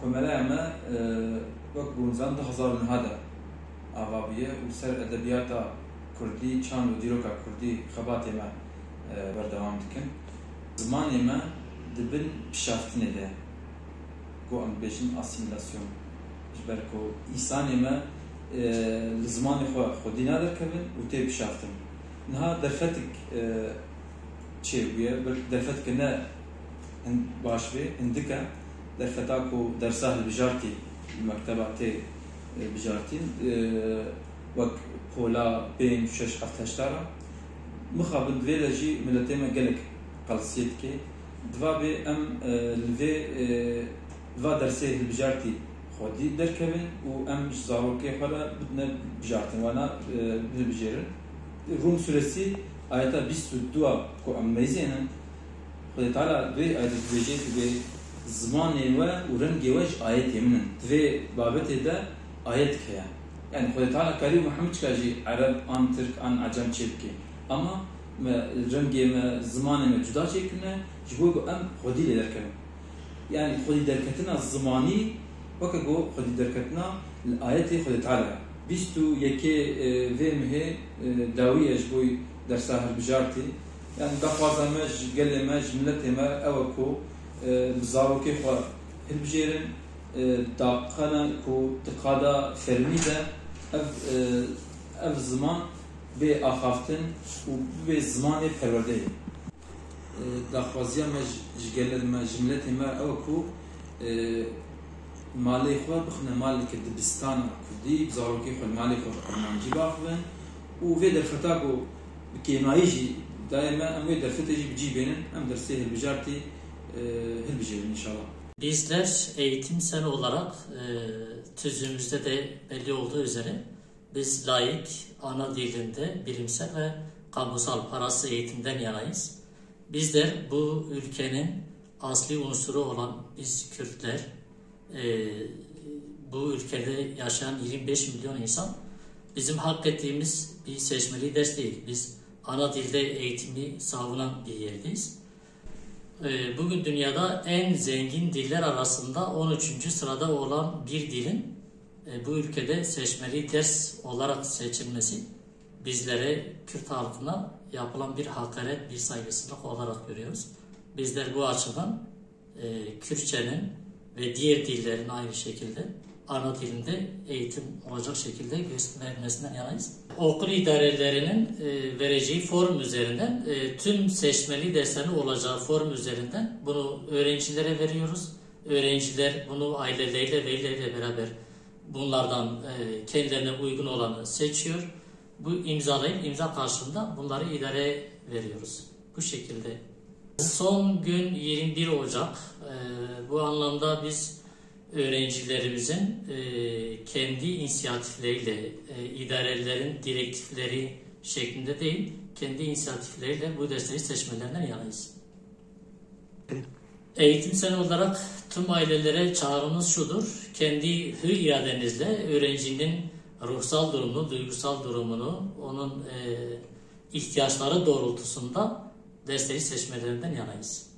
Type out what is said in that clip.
Komeleme vak bunzan 2009 avabiye û ser edebiyata Kurdî çand û dîroka Kurdî xebatê me berdewam dikin. Zimanê me dibin pişaftinê de ku em dibêjin asîmîlasyon ji ber ku îsanê me li zimanê xwe xwedî naderkevin û tê pişaftin. Niha derfetek çêbûye, derfeteke ne baş bê, hindik e derfeta ku dersa hilbijartî li mekteba tê bijartîn wek pola 5, 6, 7 heştara mixabin divê de jî miletê me gelek qelsiyê dike. Diva bê em li vê diva dersê hilbijartî xwedî derkevin û em ji zarokê xwe re bidine bijartin wana hilbijêrin. Rum Suresi ayeta 22 ku em meyzênin Xwedê Teala vê ayetê dibêje ku vê zimanê we û rengê we ji ayetê min in. Divê babetê de ayet heye. Yani Xwedê Teala karî û hemû çika jî Ereb an Tirk an Acem çê bike. Ama me rengê me zimanê me cuda çêkirine ji bo ku em xwedî lê derkevin. Yani xwedî derketina zimanî weke ku xwedî derketina li ayetê Xwedê Teala. 21 vê mihê dawiye ji bo dersa hilbijartî. Yani daxwaza me ji gelê me ji milletê me ew e ku bi zarokê xwe hilbijêrin daqena ku tiqada fermî de ev ziman bê axaftin û bê zimanê perwerde ye. Daxwaziya me ji gelê me ji milletê me ew e ku malê xwe bixine maleke dibistana Kurdî, bi zarokê xwe malê xwe qurmancî baxivin û vê derfeta ku bi kêmayî jî dayê me em wê derfetê jî bicî bênin, em dersê hilbijartî hilbijêrin inşallah. Bizler eğitim sene olarak tüzüğümüzde de belli olduğu üzere biz laik, ana dilinde bilimsel ve kamusal parası eğitimden yanayız. Bizler bu ülkenin asli unsuru olan biz Kürtler, bu ülkede yaşayan 25 milyon insan bizim hak ettiğimiz bir seçmeli ders değil. Biz ana dilde eğitimi savunan bir yerdeyiz. Bugün dünyada en zengin diller arasında 13. sırada olan bir dilin bu ülkede seçmeli ders olarak seçilmesi bizlere, Kürt halkına yapılan bir hakaret, bir saygısızlık olarak görüyoruz. Bizler bu açıdan Kürtçenin ve diğer dillerin aynı şekilde ana dilinde eğitim olacak şekilde gösterilmesinden yanayız. Okul idarelerinin vereceği form üzerinden tüm seçmeli derslerin olacağı form üzerinden bunu öğrencilere veriyoruz. Öğrenciler bunu aileleriyle, velileriyle beraber bunlardan kendilerine uygun olanı seçiyor. Bu imzalayıp imza karşılığında bunları idareye veriyoruz. Bu şekilde. Son gün 21 Ocak. Bu anlamda biz öğrencilerimizin kendi inisiyatifleriyle, idarelerin direktifleri şeklinde değil, kendi inisiyatifleriyle bu dersleri seçmelerinden yanayız. Eğitim sene olarak tüm ailelere çağrımız şudur: kendi hür iradenizle öğrencinin ruhsal durumunu, duygusal durumunu, onun ihtiyaçları doğrultusunda dersleri seçmelerinden yanayız.